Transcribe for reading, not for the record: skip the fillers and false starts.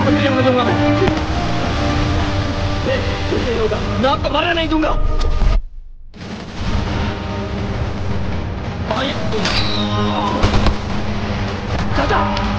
आपको नहीं होने दूंगा मैं। कुछ नहीं होगा, मैं आपको मारने नहीं दूंगा। चाचा